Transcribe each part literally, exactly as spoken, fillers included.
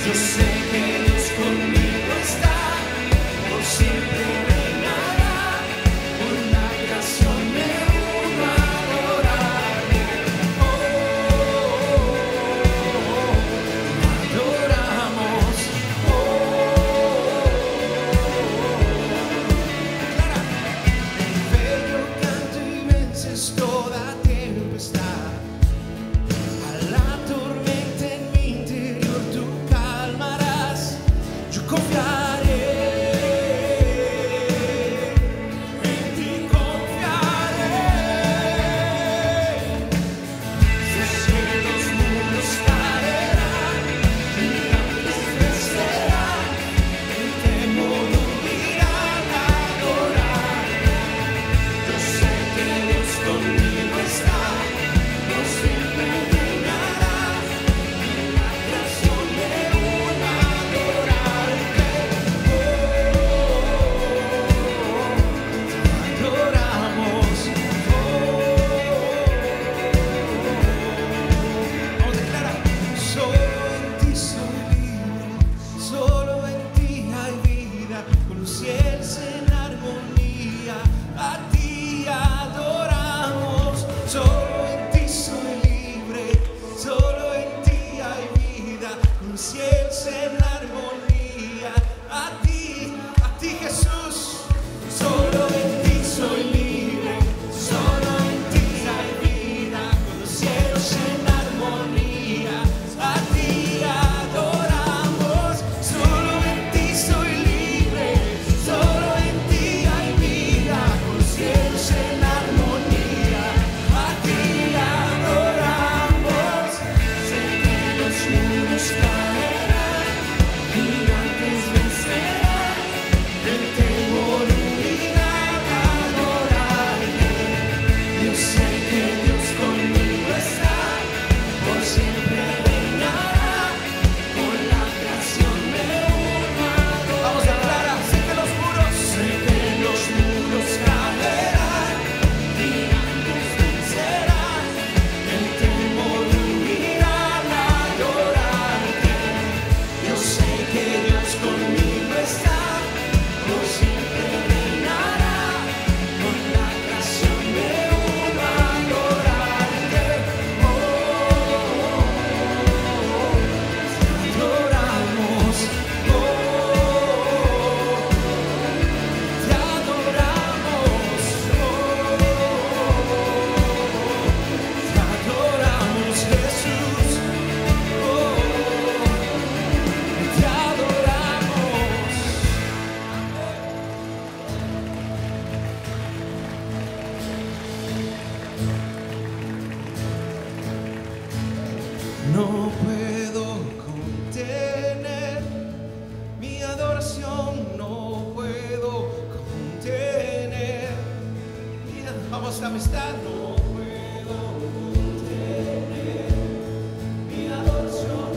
Yo sé que Dios conmigo está, por siempre reinará, por la creación me uno a adorarle. Oh, adoramos. Oh, bello canto y vences toda tempestad. A la tormenta en mi interior tú calmarás. Yo confiaré, en ti confiaré. Sé que los muros caerán, gigantes vencerán, el temor huirá al adorarme. Yo sé que Dios conmigo está, por siempre reinará, en la creación me uno a adorarte. Oh, adoramos. Oh, vamos a declarar: solo en ti soy libre, solo en ti hay vida, con los cielos en armonía, a ti adoramos. Solo en ti soy libre, solo en ti hay vida, con los cielos en armonía, a ti, a ti Jesús. Solo en ti soy libre, solo en ti hay vida, con los cielos en armonía, a ti adoramos. Solo en ti soy libre, solo en ti hay vida, con los cielos en armonía, a ti adoramos. Sé que los muros caerán, gigantes vencerán, el temor huirá al adorarte. Yo sé que Dios conmigo está, por siempre reinará, con la creación me uno a adorar. Vamos a declarar: sé que los muros, sé que los muros caerán, gigantes vencerán, el temor huirá al adorarte. Yo sé que Dios conmigo está, por siempre reinará, con la creación me uno a adorarte. Oh, adoramos. Oh, te adoramos. Oh, te adoramos, Jesús. Oh, te adoramos. No puedo contener mi adoración, no puedo contener. Mira, vamos a amistad. No puedo contener mi adoración.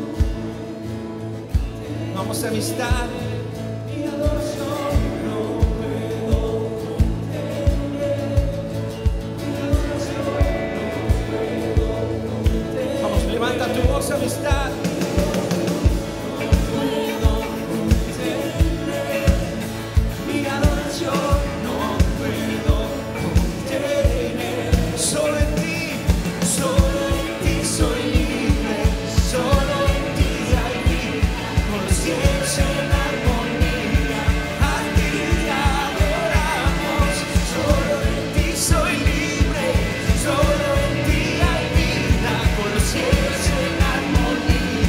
Vamos a amistad. Mi adoración no puedo contener. Mi adoración no puedo contener. Vamos, levanta tu voz, amistad. No puedo contener mi adoración, no puedo contener. Solo en ti, solo en ti soy libre, solo en ti hay vida, con los cielos en armonía, a ti adoramos. Solo en ti soy libre, solo en ti hay vida, con los cielos en armonía.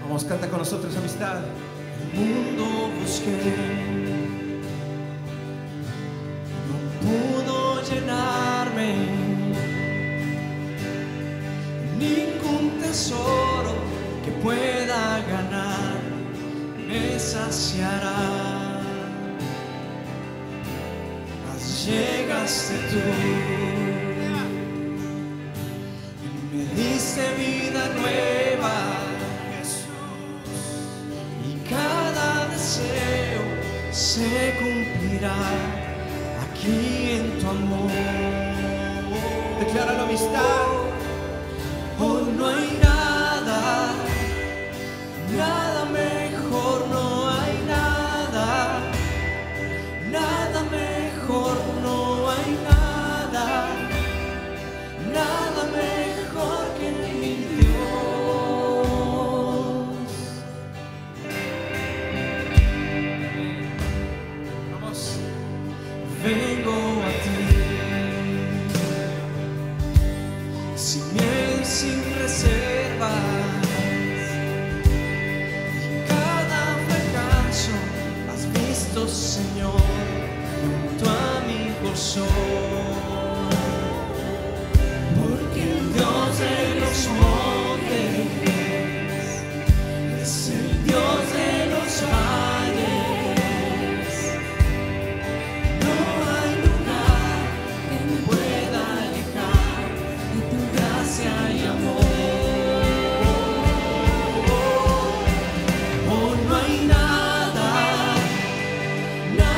Vamos, canta con nosotros, amistad. El mundo busqué, no pudo llenarme. Ningún tesoro que pueda ganar me saciará. Mas llegaste tú y me diste vida nueva. Se cumplirá aquí en tu amor. Declara la amistad. Oh, no hay nada, nada mejor, no hay nada, nada mejor, no hay nada, nada mejor que mi Dios. Vengo a ti, sin miedo y sin reservas, y cada fracaso has visto, Señor, junto a mi corazón, porque el Dios de los montes es el Dios de los valles. No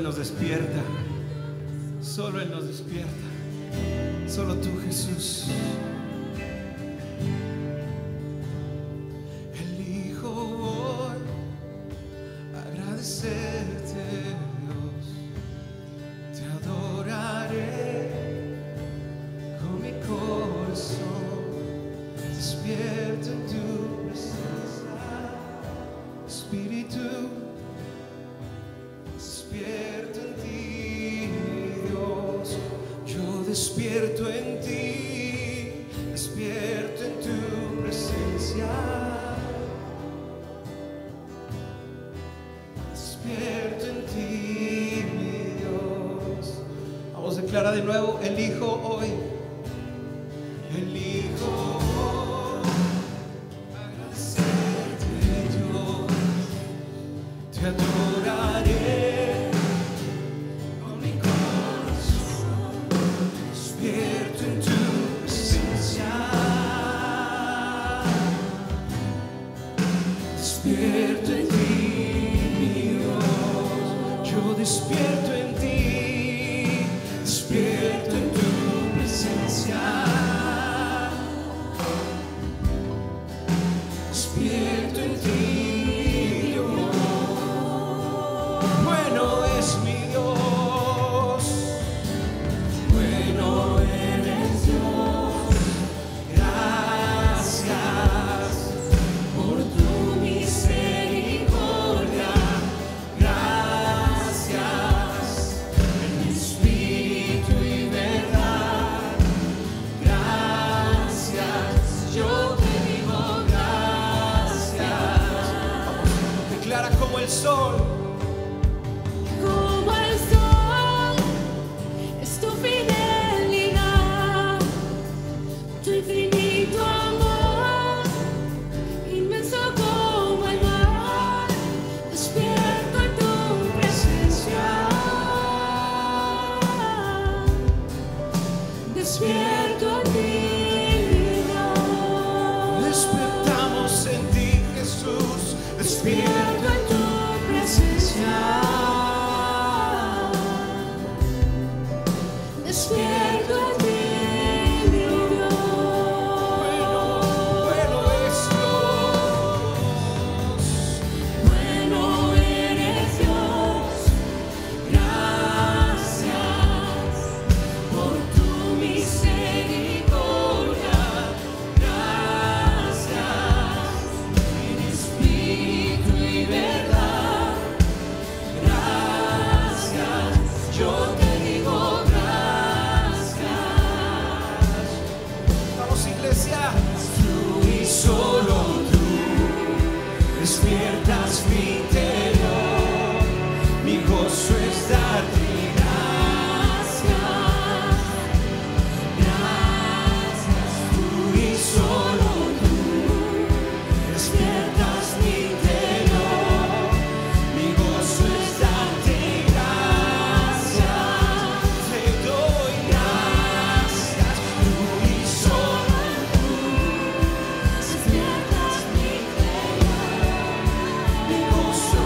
nos despierta, solo Él nos despierta, solo tú, Jesús. Elijo hoy agradecerte, Dios, te adoraré con mi corazón, despierto en tu presencia, Espíritu. Despierto en ti, Dios, yo despierto en ti, despierto en tu presencia, despierto en ti, mi Dios. Vamos a declarar de nuevo, elijo hoy, elijo hoy agradecerte, Dios, te adoraré. Despierto en ti, mi Dios, yo despierto en ti, despierto en tu presencia, despierto en ti, Dios, bueno es mi Dios, bueno eres Dios, gracias por tu misericordia, gracias en mi espíritu y verdad, gracias, yo te digo gracias. Declara como el sol. Como el sol es tu fidelidad, tu infinito amor, inmenso como el mar, despierto en tu presencia, despierto en ti, Dios. Despertamos en ti, Jesús, despierto Despierto en tu presencia, despierto en ti, mi Dios. bueno, bueno es Dios. Bueno eres Dios, gracias por tu misericordia, gracias en espíritu y verdad, gracias, yo te digo gracias. Vamos, iglesia. Tú y solo tú despiertas mi interior, mi gozo es darte gracias, gracias. Tú y solo tú despiertas mi interior, mi gozo es darte gracias, te doy gracias. Tú y solo Despiertas mi interior, mi gozo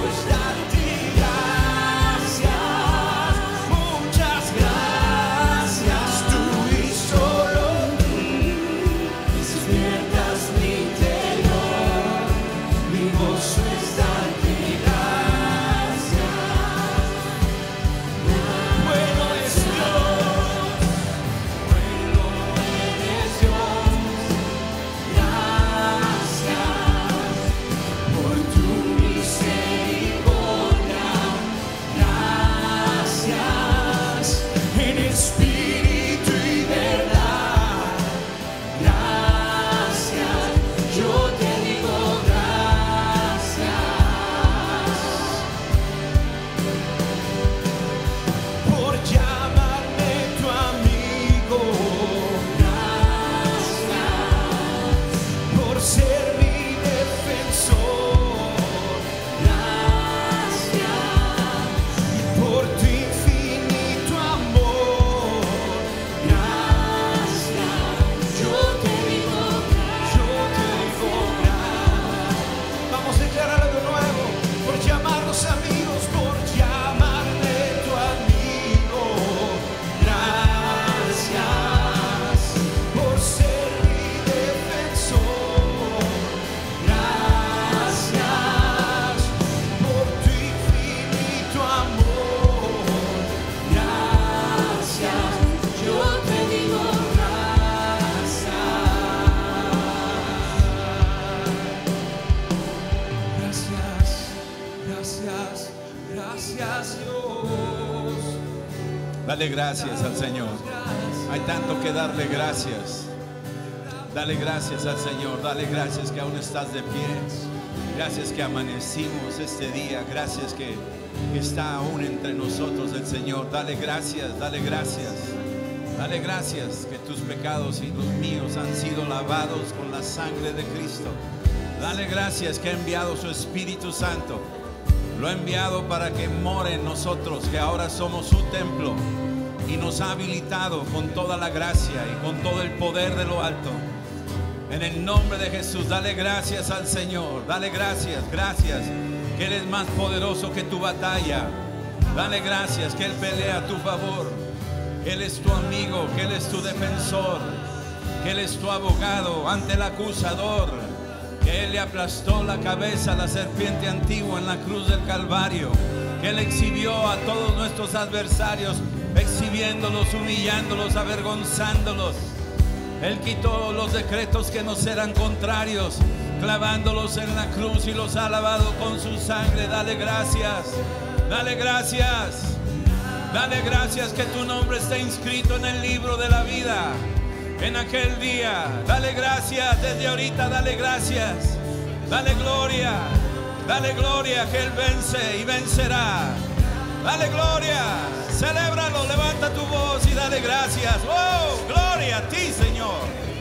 Dale gracias al Señor. Hay tanto que darle gracias. Dale gracias al Señor. Dale gracias que aún estás de pie. Gracias que amanecimos este día. Gracias que está aún entre nosotros el Señor. Dale gracias, dale gracias. Dale gracias que tus pecados y los míos han sido lavados con la sangre de Cristo. Dale gracias que ha enviado su Espíritu Santo. Lo ha enviado para que more en nosotros, que ahora somos su templo, y nos ha habilitado con toda la gracia y con todo el poder de lo alto. En el nombre de Jesús, dale gracias al Señor. Dale gracias, gracias que Él es más poderoso que tu batalla. Dale gracias que Él pelea a tu favor. Que Él es tu amigo, que Él es tu defensor, que Él es tu abogado ante el acusador, que Él le aplastó la cabeza a la serpiente antigua en la cruz del Calvario, que Él exhibió a todos nuestros adversarios, exhibiéndolos, humillándolos, avergonzándolos. Él quitó los decretos que nos eran contrarios, clavándolos en la cruz, y los ha lavado con su sangre. Dale gracias, dale gracias. Dale gracias que tu nombre está inscrito en el libro de la vida en aquel día. Dale gracias desde ahorita, dale gracias. Dale gloria, dale gloria que Él vence y vencerá. Dale gloria, celébralo, levanta tu voz y dale gracias. Oh, gloria a ti, Señor.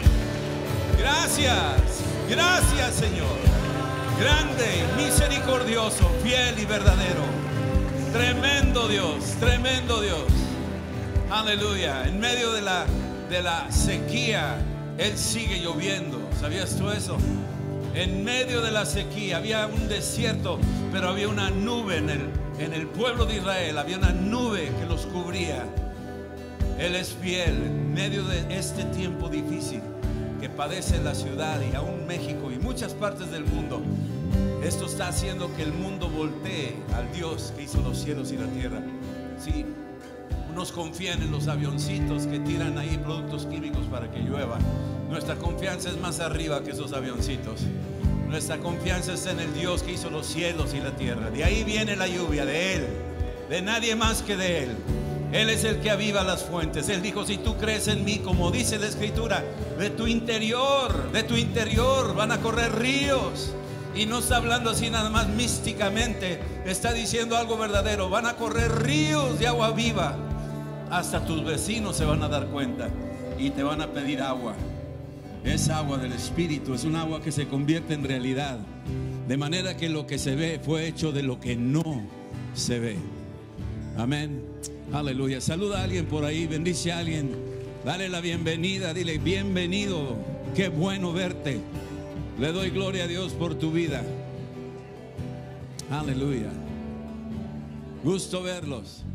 Gracias, gracias, Señor. Grande, misericordioso, fiel y verdadero. Tremendo Dios, tremendo Dios. Aleluya. En medio de la, de la sequía, Él sigue lloviendo. ¿Sabías tú eso? En medio de la sequía había un desierto, pero había una nube en el, en el pueblo de Israel. Había una nube que los cubría. Él es fiel en medio de este tiempo difícil que padece la ciudad y aún México y muchas partes del mundo. Esto está haciendo que el mundo voltee al Dios que hizo los cielos y la tierra. Sí, unos confían en los avioncitos que tiran ahí productos químicos para que llueva. Nuestra confianza es más arriba que esos avioncitos. Nuestra confianza está en el Dios que hizo los cielos y la tierra. De ahí viene la lluvia, de Él, de nadie más que de Él. Él es el que aviva las fuentes. Él dijo: si tú crees en mí, como dice la Escritura, de tu interior, de tu interior van a correr ríos. Y no está hablando así nada más místicamente, está diciendo algo verdadero. Van a correr ríos de agua viva. Hasta tus vecinos se van a dar cuenta y te van a pedir agua. Es agua del Espíritu, es un agua que se convierte en realidad. De manera que lo que se ve fue hecho de lo que no se ve. Amén, aleluya. Saluda a alguien por ahí, bendice a alguien, dale la bienvenida, dile: bienvenido, qué bueno verte. Le doy gloria a Dios por tu vida. Aleluya. Gusto verlos.